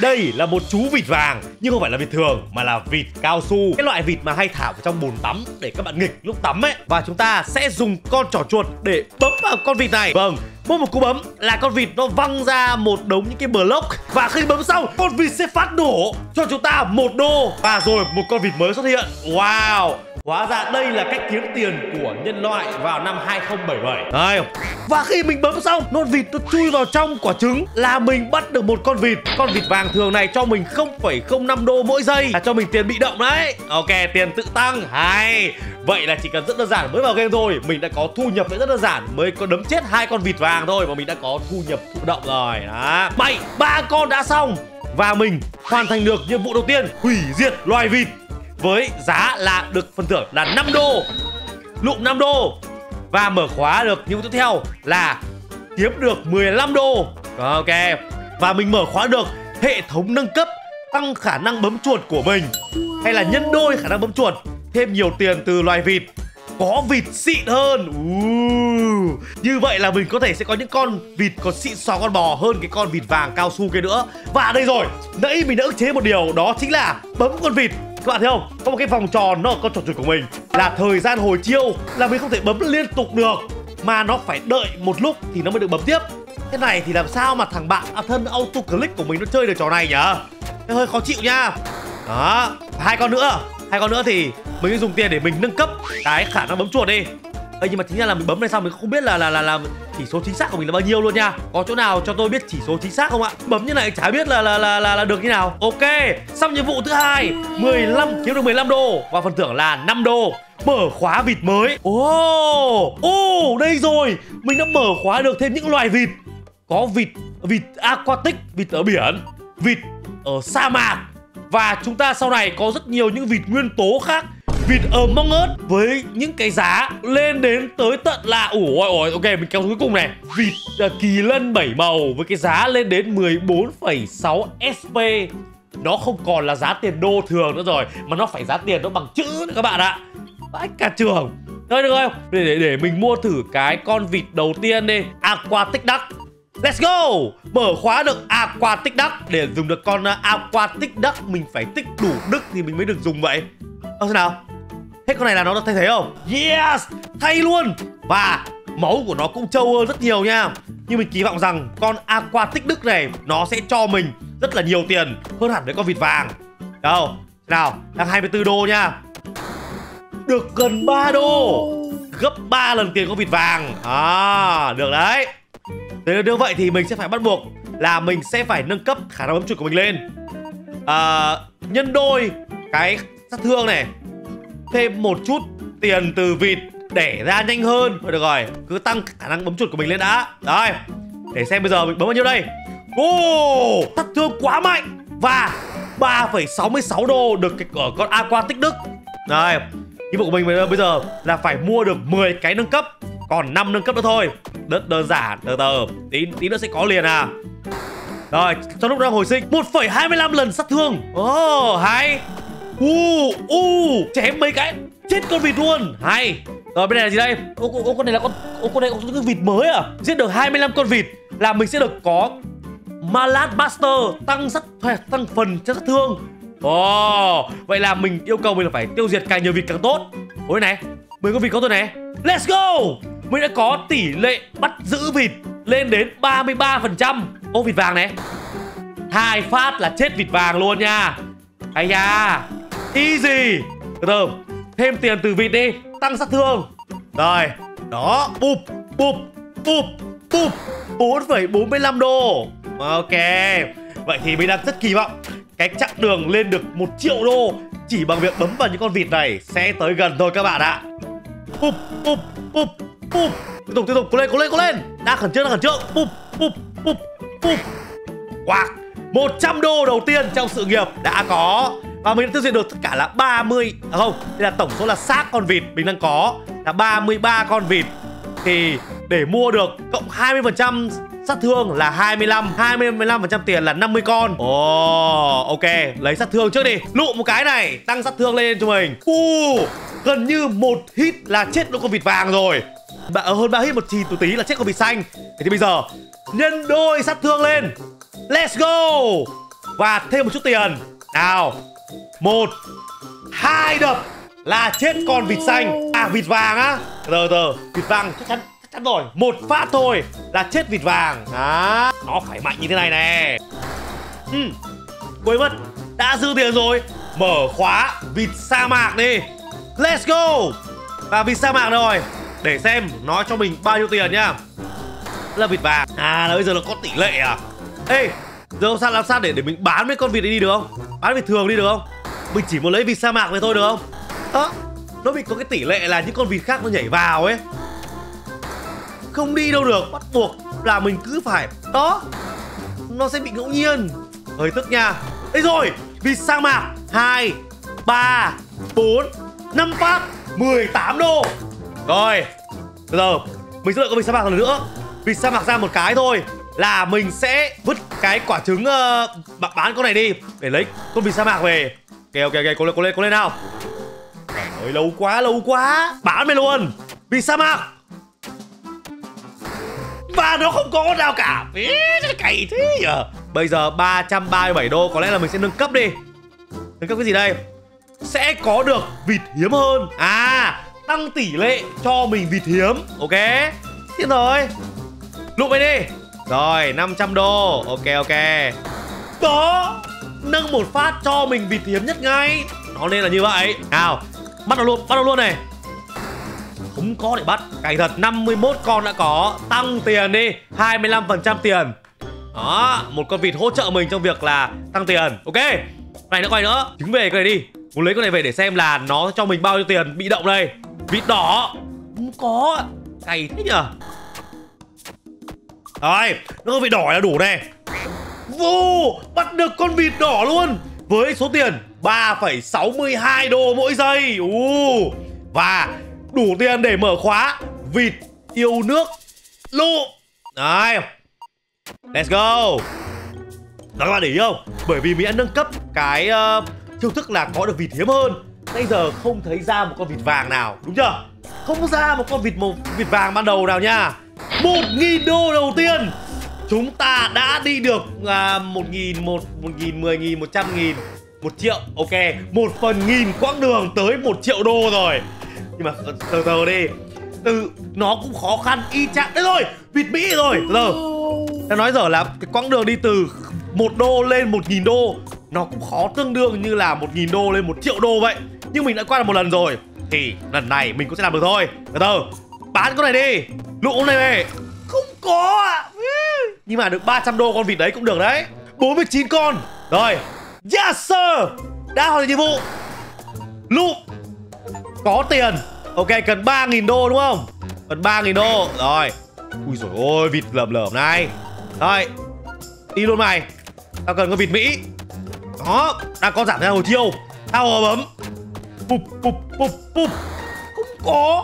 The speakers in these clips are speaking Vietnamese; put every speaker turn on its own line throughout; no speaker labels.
Đây là một chú vịt vàng, nhưng không phải là vịt thường mà là vịt cao su. Cái loại vịt mà hay thả vào trong bồn tắm để các bạn nghịch lúc tắm ấy. Và chúng ta sẽ dùng con trỏ chuột để bấm vào con vịt này. Vâng, mỗi một cú bấm là con vịt nó văng ra một đống những cái block. Và khi bấm xong, con vịt sẽ phát nổ cho chúng ta 1 đô. Và rồi một con vịt mới xuất hiện. Wow, hóa ra đây là cách kiếm tiền của nhân loại vào năm 2077. Đây. Và khi mình bấm xong, con vịt nó chui vào trong quả trứng là mình bắt được một con vịt. Con vịt vàng thường này cho mình 0,05 đô mỗi giây, là cho mình tiền bị động đấy. Ok, tiền tự tăng. Hay. Vậy là chỉ cần rất đơn giản, mới vào game thôi mình đã có thu nhập rất đơn giản, mới có đấm chết 2 con vịt vàng thôi mà mình đã có thu nhập thụ động rồi. Đó. 3 con đã xong. Và mình hoàn thành được nhiệm vụ đầu tiên, hủy diệt loài vịt, với giá là được phần thưởng là 5 đô, lụm 5 đô. Và mở khóa được nhiệm vụ tiếp theo là kiếm được 15 đô. Ok. Và mình mở khóa được hệ thống nâng cấp, tăng khả năng bấm chuột của mình, hay là nhân đôi khả năng bấm chuột, thêm nhiều tiền từ loài vịt, có vịt xịn hơn. Như vậy là mình có thể sẽ có những con vịt còn xịn xò con bò hơn cái con vịt vàng cao su kia nữa. Và đây rồi, nãy mình đã ức chế một điều, đó chính là bấm con vịt. Các bạn thấy không? Có một cái vòng tròn nó ở con trỏ chuột của mình, là thời gian hồi chiêu, là mình không thể bấm liên tục được, mà nó phải đợi một lúc thì nó mới được bấm tiếp. Thế này thì làm sao mà thằng bạn thân auto click của mình nó chơi được trò này nhỉ? Nó hơi khó chịu nha. Đó, 2 con nữa thì mình sẽ dùng tiền để mình nâng cấp cái khả năng bấm chuột đi. Ê, nhưng mà chính ra là mình bấm này xong mình không biết là chỉ số chính xác của mình là bao nhiêu luôn nha. Có chỗ nào cho tôi biết chỉ số chính xác không ạ? Bấm như này chả biết là được như nào. Ok, xong nhiệm vụ thứ 2, 15 kiếm được 15 đô và phần thưởng là 5 đô. Mở khóa vịt mới. Đây rồi, mình đã mở khóa được thêm những loài vịt. Có vịt aquatic, vịt ở biển, vịt ở sa mạc. Và chúng ta sau này có rất nhiều những vịt nguyên tố khác, vịt Among Us với những cái giá lên đến tới tận là ok, mình kéo cuối cùng này, vịt kỳ lân 7 màu với cái giá lên đến 14,6 SP. Nó không còn là giá tiền đô thường nữa rồi, mà nó phải giá tiền nó bằng chữ nữa các bạn ạ. Vãi cả trường. Thôi được không? Để mình mua thử cái con vịt đầu tiên đi, Aquatic Duck. Let's go! Mở khóa được Aquatic Duck. Để dùng được con Aquatic Duck mình phải tích đủ đức thì mình mới được dùng vậy. Thế nào? Hết con này là nó đã thay thế không? Yes! Thay luôn! Và máu của nó cũng trâu hơn rất nhiều nha. Nhưng mình kỳ vọng rằng con Aquatic Duck này nó sẽ cho mình rất là nhiều tiền hơn hẳn với con vịt vàng. Đâu? Nào? Đang 24 đô nha. Được gần 3 đô, gấp 3 lần tiền con vịt vàng. Được đấy. Nếu vậy thì mình sẽ phải bắt buộc là mình sẽ phải nâng cấp khả năng bấm chuột của mình lên, nhân đôi cái sát thương này, thêm một chút tiền từ vịt để ra nhanh hơn. Thôi được rồi, cứ tăng khả năng bấm chuột của mình lên đã. Đây, để xem bây giờ mình bấm bao nhiêu đây. Sát thương quá mạnh. Và 3,66 đô được cái ở con Aquatic Duck. Đây, nhiệm vụ của mình bây giờ là phải mua được 10 cái nâng cấp, còn 5 nâng cấp nữa thôi. Rất đơn giản, từ từ, tí nữa sẽ có liền à. Rồi, trong lúc đang hồi sinh 1,25 lần sát thương. Hay. Chém mấy cái chết con vịt luôn. Hay. Rồi bên này là gì đây? Con này là con này có cái vịt mới à? Giết được 25 con vịt là mình sẽ được có Malad Master, tăng phần cho sát thương. Vậy là mình yêu cầu mình là phải tiêu diệt càng nhiều vịt càng tốt. Ôi này, 10 con vịt có rồi này. Let's go! Mình đã có tỷ lệ bắt giữ vịt lên đến 33%. Vịt vàng này, 2 phát là chết vịt vàng luôn nha. Hay da, easy. Từ từ, thêm tiền từ vịt đi, tăng sát thương. Rồi, đó, bụp 4,45 đô. Ok, vậy thì mình đang rất kỳ vọng cái chặng đường lên được 1 triệu đô chỉ bằng việc bấm vào những con vịt này sẽ tới gần thôi các bạn ạ. Tiếp tục, cố lên. Đang khẩn trương. Quạc, 100 đô đầu tiên trong sự nghiệp đã có. Và mình đã tiêu diệt được tất cả là 30. Đây là tổng số là xác con vịt mình đang có là 33 con vịt. Thì để mua được cộng 20% sát thương là 25% tiền là 50 con. Ok, lấy sát thương trước đi. Lụm một cái này, tăng sát thương lên cho mình. Gần như 1 hit là chết được con vịt vàng rồi. Hơn 3 hit một tí là chết con vịt xanh. Thì bây giờ nhân đôi sát thương lên. Let's go. và thêm một chút tiền. Nào, 1, 2 đập là chết con vịt xanh. À, vịt vàng á. Từ vịt vàng chắc chắn rồi. Một phát thôi là chết vịt vàng. Đó, nó phải mạnh như thế này nè. Quên mất, đã dư tiền rồi. Mở khóa vịt sa mạc đi. Let's go. Và vịt sa mạc rồi. Để xem nó cho mình bao nhiêu tiền nhá. Là vịt vàng. À, bây giờ nó có tỷ lệ à? Ê, giờ làm sao để mình bán mấy con vịt ấy đi được không? Bán vịt thường đi được không? Mình chỉ muốn lấy vịt sa mạc này thôi được không? Đó, nó bị có cái tỷ lệ là những con vịt khác nó nhảy vào ấy. Không đi đâu được, bắt buộc là mình cứ phải. Đó, nó sẽ bị ngẫu nhiên. Hơi tức nha. Đây rồi, vịt sa mạc 2, 3, 4, 5 phát 18 đô. Rồi, bây giờ mình sẽ đợi con vịt sa mạc lần nữa. Vịt sa mạc ra một cái thôi là mình sẽ vứt cái quả trứng bán con này đi để lấy con vịt sa mạc về. Ok, cố lên nào. Ôi, lâu quá. Bán mày luôn. Vịt sa mạc. Và nó không có con nào cả. Cày thế nhờ. Bây giờ 337 đô. Có lẽ là mình sẽ nâng cấp đi. Nâng cấp cái gì đây? Sẽ có được vịt hiếm hơn. À, tăng tỷ lệ cho mình vịt hiếm. Ok. Thế rồi. Lụm về đi. Rồi, 500 đô. Ok. Đó, nâng một phát cho mình vịt hiếm nhất ngay. Nó nên là như vậy. Nào, bắt đầu luôn này. Không có để bắt. Cảnh thật, 51 con đã có. Tăng tiền đi, 25% tiền. Đó, một con vịt hỗ trợ mình trong việc là tăng tiền. Ok, này nữa, quay nữa. Trứng về cái này đi. Muốn lấy con này về để xem là nó cho mình bao nhiêu tiền. Bị động đây. Vịt đỏ. Không có. Cày thế nhờ. Rồi, nó có vịt đỏ là đủ này. Vô, bắt được con vịt đỏ luôn. Với số tiền 3,62 đô mỗi giây. Và đủ tiền để mở khóa vịt yêu nước lụ. Đấy, let's go. Đó, các bạn để ý không? Bởi vì mình đã nâng cấp cái chiêu thức là có được vịt hiếm hơn. Bây giờ không thấy ra một con vịt vàng nào, đúng chưa? Không ra một con vịt vàng ban đầu nào nha. 1.000 đô đầu tiên. Chúng ta đã đi được 1.000, 10.000, 100.000, 1 triệu. Ok, 1/1000 quãng đường tới 1 triệu đô rồi. Nhưng mà từ đi. Nó cũng khó khăn y chang. Đấy rồi, vịt Mỹ rồi. Ta nói giờ là cái quãng đường đi từ 1 đô lên 1.000 đô nó cũng khó tương đương như là 1.000 đô lên 1 triệu đô vậy. Nhưng mình đã qua được một lần rồi thì lần này mình cũng sẽ làm được thôi. Bán con này đi. Lụ con này về. Không có ạ. Nhưng mà được 300 đô con vịt đấy cũng được đấy. 49 con. Rồi. Yes sir. Đã hoàn thành nhiệm vụ. Lụ. Có tiền. Ok, cần 3.000 đô đúng không? Cần 3.000 đô. Rồi. Ui dồi ôi, vịt lởm này. Rồi. Đi luôn mày. Tao cần con vịt Mỹ. Đó. Đang có giảm theo hồi chiêu. Tao bấm. Pụp. Không có.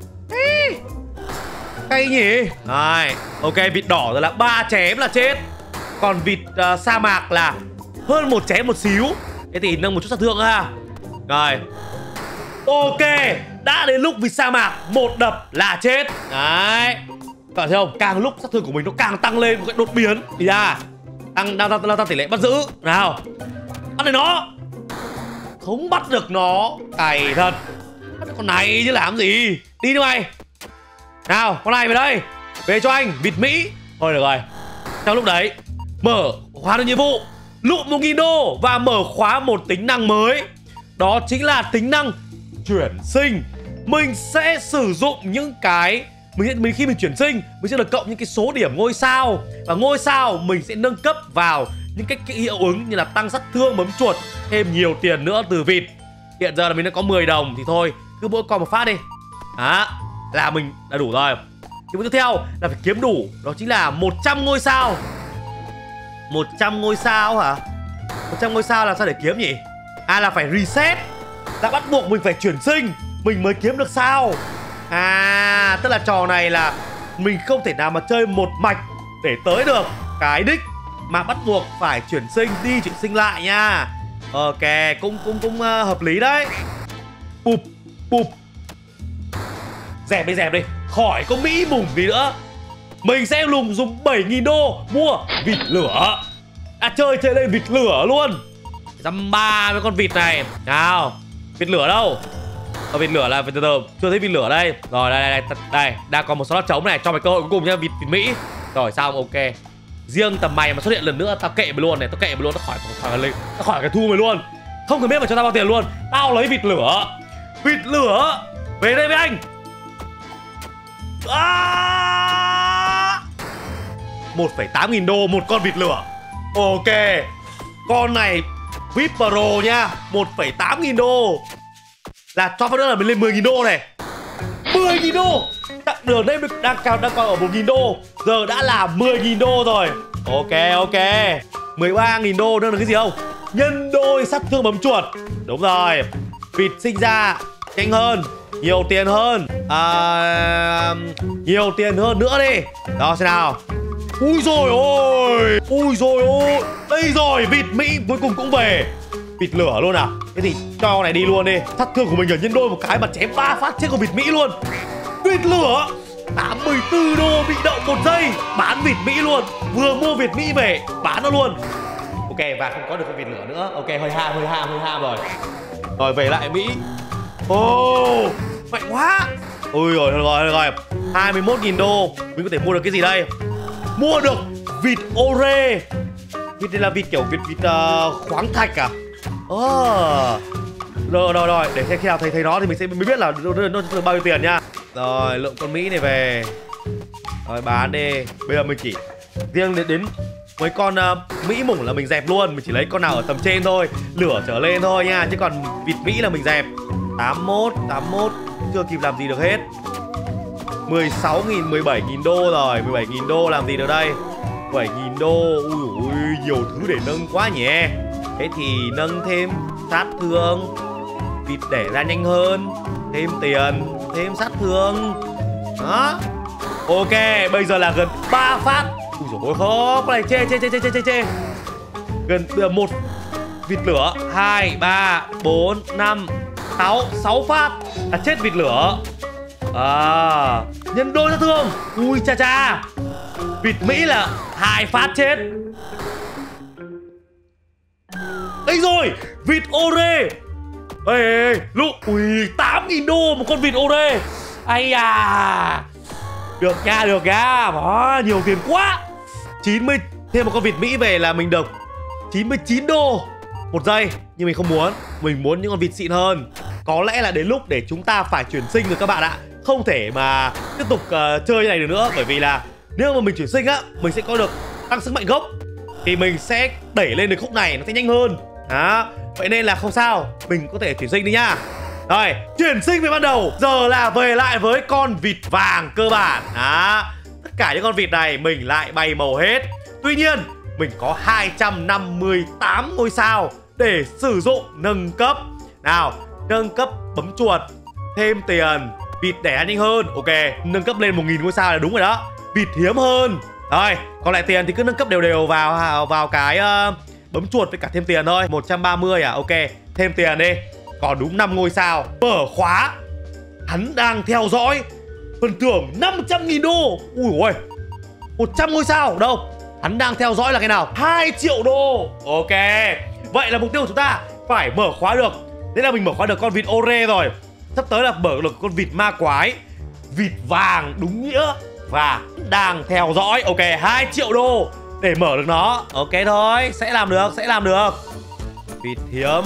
Cay nhỉ. Rồi. Ok, vịt đỏ rồi là 3 chém là chết. Còn vịt sa mạc là hơn 1 chém một xíu. Thế thì nâng một chút sát thương ha. Rồi. Ok, đã đến lúc vịt sa mạc 1 đập là chết. Đấy. Các bạn thấy không? Càng lúc sát thương của mình nó càng tăng lên một cái đột biến. Đi ra. Tăng tỷ lệ bắt giữ. Nào. Bắt được nó. Không bắt được nó. Cày thật. Bắt được con này chứ làm gì. Đi đi mày. Nào, con này về đây. Về cho anh, vịt Mỹ. Thôi được rồi. Trong lúc đấy, mở khóa được nhiệm vụ. Lụm 1.000 đô và mở khóa một tính năng mới. Đó chính là tính năng chuyển sinh. Mình sẽ sử dụng những cái khi mình chuyển sinh, mình sẽ được cộng những cái số điểm ngôi sao. Và ngôi sao mình sẽ nâng cấp vào những cái hiệu ứng như là tăng sát thương, bấm chuột, thêm nhiều tiền nữa từ vịt. Hiện giờ là mình đã có 10 đồng thì thôi, cứ mỗi con một phát đi. Đó, là mình đã đủ rồi. Thì tiếp theo là phải kiếm đủ. Đó chính là 100 ngôi sao. 100 ngôi sao hả? 100 ngôi sao là sao để kiếm nhỉ? À, là phải reset. Là bắt buộc mình phải chuyển sinh mình mới kiếm được sao. À, tức là trò này là mình không thể nào mà chơi một mạch để tới được cái đích, mà bắt buộc phải chuyển sinh đi chuyển sinh lại nha. Ok, cũng hợp lý đấy. Bụp. Dẹp đi. Khỏi có Mỹ mùng gì nữa. Mình sẽ dùng 7.000 đô mua vịt lửa. chơi lên vịt lửa luôn. 130 con vịt này. Nào, vịt lửa đâu? Vịt lửa là từ từ, chưa thấy vịt lửa đây. Rồi đây, đang còn một slot trống này, cho mày cơ hội cuối cùng nha, vịt Mỹ. Rồi xong, ok. Riêng tầm mày mà xuất hiện lần nữa tao kệ mày luôn này, tao kệ mày luôn, tao khỏi cái thu mày luôn. Không cần biết mà cho tao bao tiền luôn. Tao lấy vịt lửa. Vịt lửa về đây với anh. 1,8 nghìn đô một con vịt lửa. Ok. Con này VIP Pro nha, 1,8 nghìn đô. Là cho phát nữa là mình lên 10.000 đô này. 10.000 đô. Tặng đường đây đang còn ở 1.000 đô. Giờ đã là 10.000 đô rồi. Ok. 13.000 đô nữa là cái gì không? Nhân đôi sát thương bấm chuột. Đúng rồi. Vịt sinh ra nhanh hơn, nhiều tiền hơn. Nhiều tiền hơn nữa đi. Đó xem nào. Ui rồi ôi. Đây rồi, vịt Mỹ cuối cùng cũng về. Vịt lửa luôn à? Thế thì cho này đi luôn đi. Sát thương của mình ở nhân đôi một cái mà chém 3 phát chết con vịt Mỹ luôn. Vịt lửa 84 đô bị động 1 giây. Bán vịt Mỹ luôn. Vừa mua vịt Mỹ về bán nó luôn. Ok, và không có được con vịt lửa nữa. Ok, hơi ham rồi. Rồi về lại Mỹ. Mạnh quá. Ôi rồi 21.000 đô. Mình có thể mua được cái gì đây? Mua được vịt ore. Vịt này là vịt kiểu vịt khoáng thạch à? Rồi để xem khi nào thấy nó thì mình sẽ mới biết là nó được bao nhiêu tiền nha. Rồi lượng con Mỹ này về. Rồi bán đi. Bây giờ mình chỉ riêng đến mấy con Mỹ mủng là mình dẹp luôn. Mình chỉ lấy con nào ở tầm trên thôi, lửa trở lên thôi nha. Chứ còn vịt Mỹ là mình dẹp. 81 chưa kịp làm gì được hết. 16.000, 17.000 đô rồi. 17.000 đô làm gì được đây? 7.000 đô. Ui, nhiều thứ để nâng quá nhỉ. Thế thì nâng thêm sát thương, vịt đẻ ra nhanh hơn, thêm tiền, thêm sát thương. Đó. Ok, bây giờ là gần 3 phát. Ui dồi ôi, không, cái này chê. Gần bây giờ 1 vịt lửa, 2, 3, 4, 5, 6 phát là chết vịt lửa. Nhân đôi sát thương. Ui cha. Vịt Mỹ là 2 phát chết. Đây rồi, vịt ore. Ê, lụ. Ui, 8.000 đô một con vịt ore. Ây da. Được nha. Đó, nhiều tiền quá. 90. Thêm một con vịt Mỹ về là mình được 99 đô 1 giây. Nhưng mình không muốn. Mình muốn những con vịt xịn hơn. Có lẽ là đến lúc để chúng ta phải chuyển sinh rồi các bạn ạ. Không thể mà tiếp tục chơi như này được nữa. Bởi vì là nếu mà mình chuyển sinh á, mình sẽ có được tăng sức mạnh gốc. Thì mình sẽ đẩy lên được khúc này nó sẽ nhanh hơn. Đó. Vậy nên là không sao, mình có thể chuyển sinh đi nhá. Rồi, chuyển sinh về ban đầu. Giờ là về lại với con vịt vàng cơ bản. Đó. Tất cả những con vịt này mình lại bay màu hết. Tuy nhiên, mình có 258 ngôi sao để sử dụng nâng cấp. Nào, nâng cấp bấm chuột, thêm tiền, vịt đẻ nhanh hơn. Ok, nâng cấp lên 1.000 ngôi sao là đúng rồi đó. Vịt hiếm hơn. Rồi, còn lại tiền thì cứ nâng cấp đều vào cái bấm chuột với cả thêm tiền thôi. 130 à? Ok, thêm tiền đi. Còn đúng 5 ngôi sao. Mở khóa. Hắn đang theo dõi. Phần thưởng 500.000 đô. Ui ôi, 100 ngôi sao. Đâu? Hắn đang theo dõi là cái nào? 2 triệu đô. Ok. Vậy là mục tiêu của chúng ta phải mở khóa được. Thế là mình mở khóa được con vịt ore rồi. Sắp tới là mở được con vịt ma quái, vịt vàng đúng nghĩa. Và đang theo dõi. Ok, 2 triệu đô để mở được nó. Ok thôi, sẽ làm được. Vịt hiếm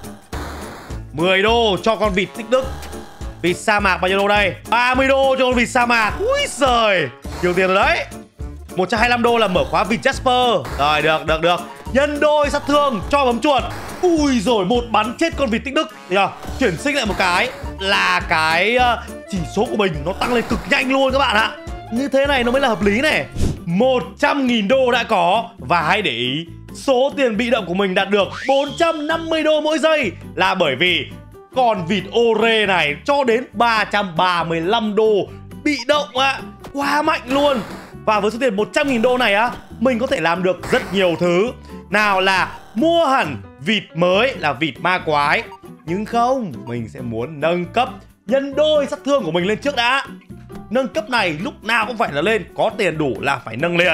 10 đô cho con vịt tích đức. Vịt sa mạc bao nhiêu đô đây? 30 đô cho con vịt sa mạc. Úi giời, nhiều tiền rồi đấy. 125 đô là mở khóa vịt Jasper. Rồi, được. Nhân đôi sát thương cho bấm chuột. Ui rồi, một bắn chết con vịt tích đức. Thấy chưa? Chuyển sinh lại một cái là cái chỉ số của mình nó tăng lên cực nhanh luôn các bạn ạ. Như thế này nó mới là hợp lý này. 100.000 đô đã có. Và hãy để ý, số tiền bị động của mình đạt được 450 đô mỗi giây là bởi vì con vịt ore này cho đến 335 đô bị động ạ. Quá mạnh luôn. Và với số tiền 100.000 đô này á, mình có thể làm được rất nhiều thứ. Nào là mua hẳn vịt mới là vịt ma quái. Nhưng không, mình sẽ muốn nâng cấp nhân đôi sát thương của mình lên trước đã. Nâng cấp này lúc nào cũng phải là lên. Có tiền đủ là phải nâng liền.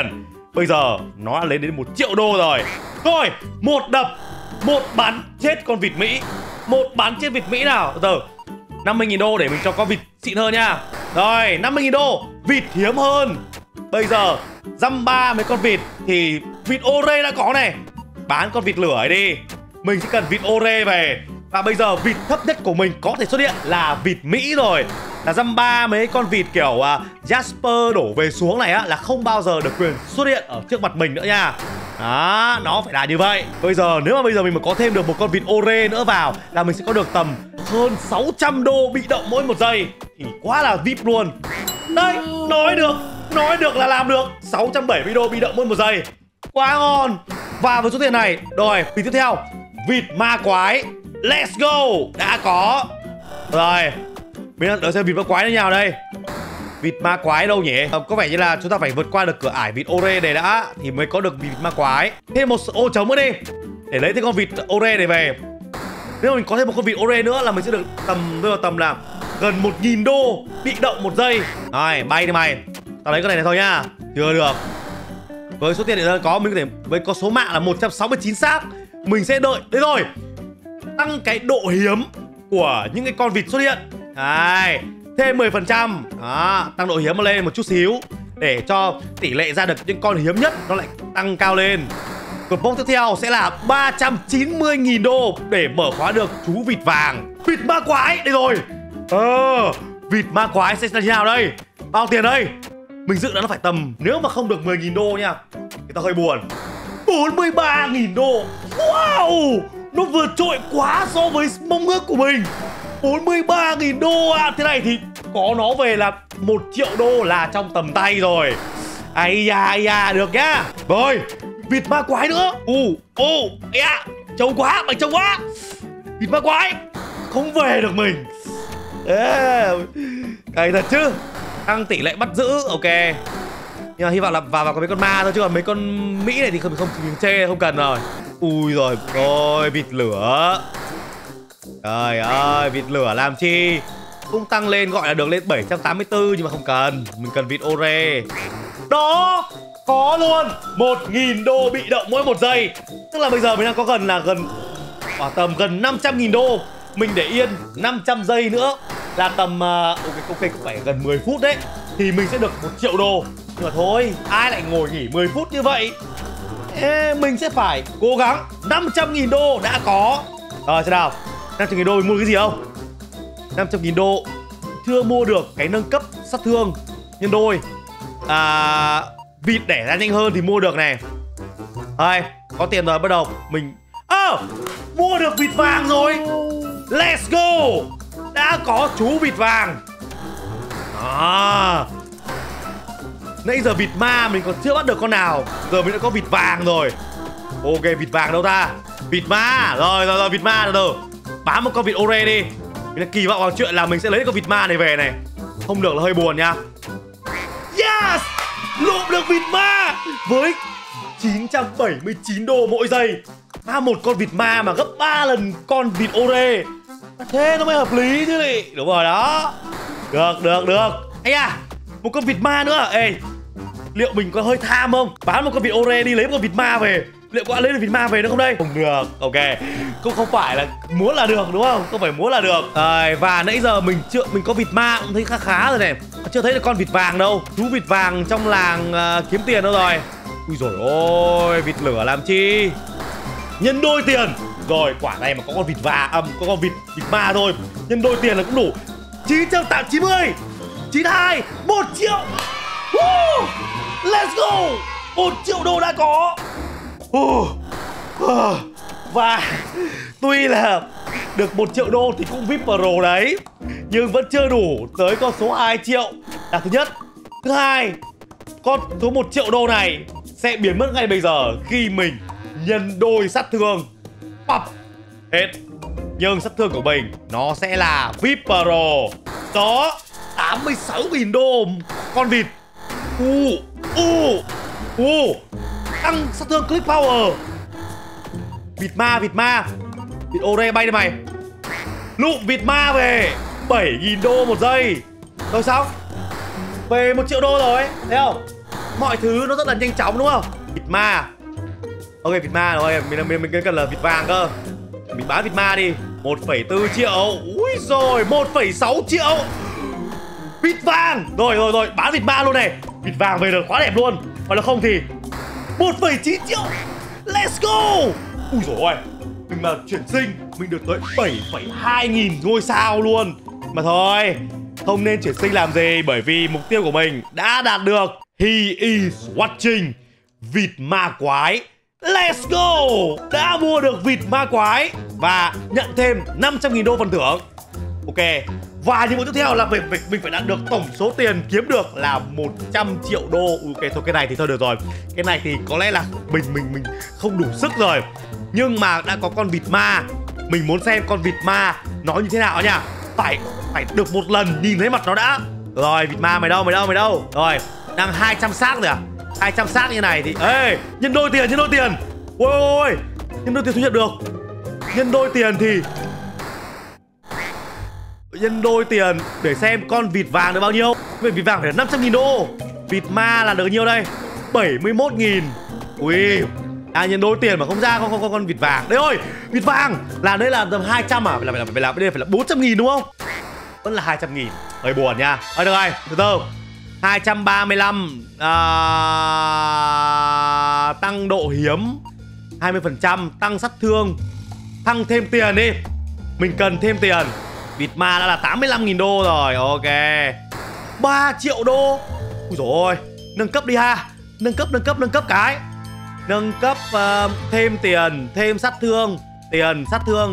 Bây giờ nó đã lên đến 1 triệu đô rồi. Thôi, một đập, một bắn chết con vịt Mỹ. Một bắn chết vịt Mỹ nào. Từ từ 50.000 đô để mình cho con vịt xịn hơn nha. Rồi 50.000 đô. Vịt hiếm hơn. Bây giờ dăm ba mấy con vịt thì vịt ore đã có này. Bán con vịt lửa ấy đi. Mình sẽ cần vịt ore về. Và bây giờ vịt thấp nhất của mình có thể xuất hiện là vịt Mỹ rồi. Là dăm ba mấy con vịt kiểu Jasper đổ về xuống này á, là không bao giờ được quyền xuất hiện ở trước mặt mình nữa nha. Đó, nó phải là như vậy. Bây giờ nếu mà bây giờ mình mà có thêm được một con vịt ore nữa vào là mình sẽ có được tầm hơn 600 đô bị động mỗi 1 giây. Thì quá là VIP luôn. Đấy, nói được là làm được. 670 đô bị động mỗi 1 giây. Quá ngon. Và với số tiền này, rồi, vịt tiếp theo, vịt ma quái. Let's go. Đã có. Rồi, mình đợi xem vịt ma quái nó nào đây. Vịt ma quái đâu nhỉ? Có vẻ như là chúng ta phải vượt qua được cửa ải vịt ore này đã thì mới có được vịt ma quái. Thêm một ô trống nữa đi để lấy thêm con vịt ore này về. Nếu mình có thêm một con vịt ore nữa là mình sẽ được tầm là gần 1.000 đô bị động 1 giây. Rồi, bay đi mày. Tao lấy cái này thôi nhá. Chưa được. Với số tiền hiện có mình có thể với có số mạng là 169 xác. Mình sẽ đợi. Đấy rồi. Tăng cái độ hiếm của những cái con vịt xuất hiện. Đấy, thêm 10%. Đó, tăng độ hiếm lên một chút xíu để cho tỷ lệ ra được những con hiếm nhất nó lại tăng cao lên. Cột mốc tiếp theo sẽ là 390.000 đô để mở khóa được chú vịt vàng. Vịt ma quái, đây rồi. Vịt ma quái sẽ là như nào đây? Bao tiền đây? Mình dự là nó phải tầm, nếu mà không được 10.000 đô nha, người ta hơi buồn. 43.000 đô. Wow, nó vượt trội quá so với mong ước của mình. 43.000 đô ạ. Thế này thì có nó về là 1 triệu đô là trong tầm tay rồi. Ây da, được nhá. Rồi, vịt ma quái nữa. Trông quá, mày trông quá. Vịt ma quái không về được mình. Cày thật chứ. Tăng tỷ lệ bắt giữ, ok. Nhưng mà hy vọng là vào có mấy con ma thôi, chứ còn mấy con Mỹ này thì không chê, không cần rồi. Ui rồi, vịt lửa. Trời ơi, vịt lửa làm chi? Cũng tăng lên, gọi là được lên 784 nhưng mà không cần. Mình cần vịt ore. Đó, có luôn 1.000 đô bị động mỗi 1 giây. Tức là bây giờ mình đang có tầm gần 500.000 đô. Mình để yên 500 giây nữa là tầm ok cũng phải gần 10 phút đấy thì mình sẽ được 1 triệu đô. Nhưng mà thôi, ai lại ngồi nghỉ 10 phút như vậy? Mình sẽ phải cố gắng. 500.000 đô đã có. Rồi xem nào, 500.000 đô mình mua cái gì không? 500.000 đô chưa mua được cái nâng cấp sát thương nhân đôi. Vịt đẻ ra nhanh hơn thì mua được này. Đây, có tiền rồi, bắt đầu mình mua được vịt vàng rồi. Let's go. Đã có chú vịt vàng. Nãy giờ vịt ma mình còn chưa bắt được con nào, giờ mình đã có vịt vàng rồi. Ok, vịt vàng đâu ta? Vịt ma. Rồi, vịt ma từ. Bám một con vịt ore đi. Mình đã kỳ vọng vào chuyện là mình sẽ lấy con vịt ma này về này. Không được là hơi buồn nha. Yes, lụm được vịt ma với 979 đô mỗi giây. Một con vịt ma mà gấp 3 lần con vịt ore. Thế nó mới hợp lý chứ lị. Đúng rồi đó. Được. Ây da, một con vịt ma nữa. Ê, liệu mình có hơi tham không? Bán một con vịt ore đi lấy một con vịt ma về. Liệu có lấy được vịt ma về nữa không đây? Không được, ok. Không phải là muốn là được đúng không? Không phải muốn là được. Và nãy giờ mình có vịt ma cũng thấy khá rồi này. Chưa thấy được con vịt vàng đâu. Chú vịt vàng trong làng kiếm tiền đâu rồi? Ui dồi ôi, vịt lửa làm chi? Nhân đôi tiền. Rồi, quả này mà có con vịt vàng, có con vịt ma thôi, nhân đôi tiền là cũng đủ. 990, 92, 1 triệu. Woo! Let's go. 1 triệu đô đã có. Và tuy là được 1 triệu đô thì cũng VIP Pro đấy, nhưng vẫn chưa đủ tới con số 2 triệu là thứ nhất. Thứ hai, con số 1 triệu đô này sẽ biến mất ngay bây giờ khi mình nhân đôi sát thương. Hết. Nhưng sát thương của mình nó sẽ là VIP Pro. Đó, 86.000 đô con vịt. Tăng sát thương click power. Vịt ma. Vịt ore bay đi mày. Lụm vịt ma về 7.000 đô 1 giây. Rồi sao? Về 1 triệu đô rồi, thấy không? mọi thứ nó rất là nhanh chóng đúng không? Vịt ma. Ok, vịt ma rồi, mình cần là vịt vàng cơ. Mình bán vịt ma đi. 1,4 triệu. Úi rồi, 1,6 triệu. Vịt vàng. Rồi, bán vịt ma luôn này. Vịt vàng về được quá đẹp luôn. Còn là không thì 1,9 triệu. Let's go. Ui dồi ôi, mình mà chuyển sinh mình được tới 7,2 nghìn ngôi sao luôn. Mà thôi, không nên chuyển sinh làm gì, bởi vì mục tiêu của mình đã đạt được. He is watching. Vịt ma quái. Let's go. Đã mua được vịt ma quái và nhận thêm 500.000 đô phần thưởng. Ok. Và nhiệm vụ tiếp theo là mình phải đạt được tổng số tiền kiếm được là 100 triệu đô. Ok, thôi cái này thì thôi được rồi. Cái này thì có lẽ là mình không đủ sức rồi. Nhưng mà đã có con vịt ma, mình muốn xem con vịt ma nó như thế nào nha. Phải được một lần nhìn thấy mặt nó đã. Rồi, vịt ma mày đâu? Rồi, đang 200 xác rồi à? 200 xác như này thì ê, nhân đôi tiền. Ôi, nhân đôi tiền thu nhận được. Nhân đôi tiền để xem con vịt vàng được bao nhiêu. Vịt vàng phải là 500.000 đô. Vịt ma là được nhiêu đây? 71.000. Ui, nhân đôi tiền mà không ra con vịt vàng. Đây ơi, vịt vàng là đây là tầm 200 à? Phải là 400.000 đúng không? Vẫn là 200.000. Hơi buồn nha. Thôi được rồi, từ từ. 235 tăng độ hiếm 20%, tăng sát thương, tăng thêm tiền đi. Mình cần thêm tiền. Vịt ma đã là 85.000 đô rồi. Ok, 3 triệu đô. Ui dồi ôi, nâng cấp đi ha. Nâng cấp cái. Nâng cấp thêm tiền, thêm sát thương. Tiền sát thương.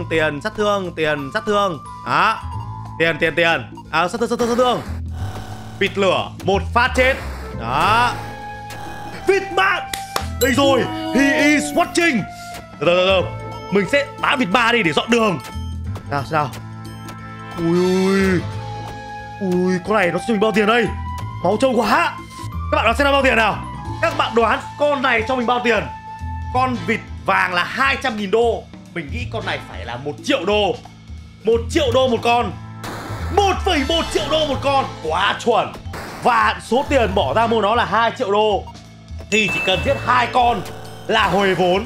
Đó. Tiền. Sát thương. Vịt lửa, một phát chết. Đó. Vịt ma. Đây rồi, he is watching. Rồi. Mình sẽ bán vịt ma đi để dọn đường. Sao? Ui, con này nó cho mình bao tiền đây? Máu trâu quá. Các bạn đoán xem nó bao tiền nào. Các bạn đoán con này cho mình bao tiền? Con vịt vàng là 200.000 đô. Mình nghĩ con này phải là 1 triệu đô. 1 triệu đô một con. 1,1 triệu đô một con. Quá chuẩn. Và số tiền bỏ ra mua nó là 2 triệu đô. Thì chỉ cần giết 2 con là hồi vốn.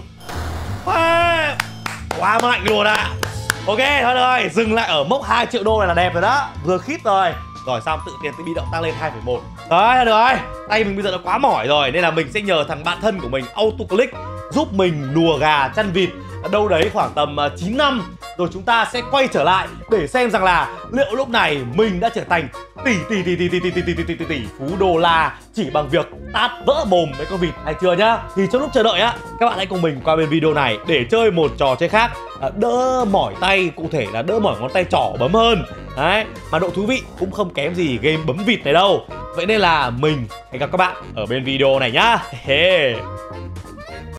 Quá mạnh luôn ạ. Ok, thôi rồi, dừng lại ở mốc 2 triệu đô này là đẹp rồi đó. Vừa khít rồi. Rồi xong tự tiền tự bị động tăng lên 2,1. Rồi, được rồi. Tay mình bây giờ nó quá mỏi rồi, nên là mình sẽ nhờ thằng bạn thân của mình auto click giúp mình lùa gà chăn vịt đâu đấy khoảng tầm 9 năm. Rồi chúng ta sẽ quay trở lại để xem rằng là liệu lúc này mình đã trở thành tỷ phú đô la chỉ bằng việc tát vỡ mồm với con vịt hay chưa nhá. Thì trong lúc chờ đợi á, các bạn hãy cùng mình qua bên video này để chơi một trò chơi khác đỡ mỏi tay, cụ thể là đỡ mỏi ngón tay trỏ bấm hơn. Đấy, mà độ thú vị cũng không kém gì game bấm vịt này đâu. Vậy nên là mình hẹn gặp các bạn ở bên video này nhá.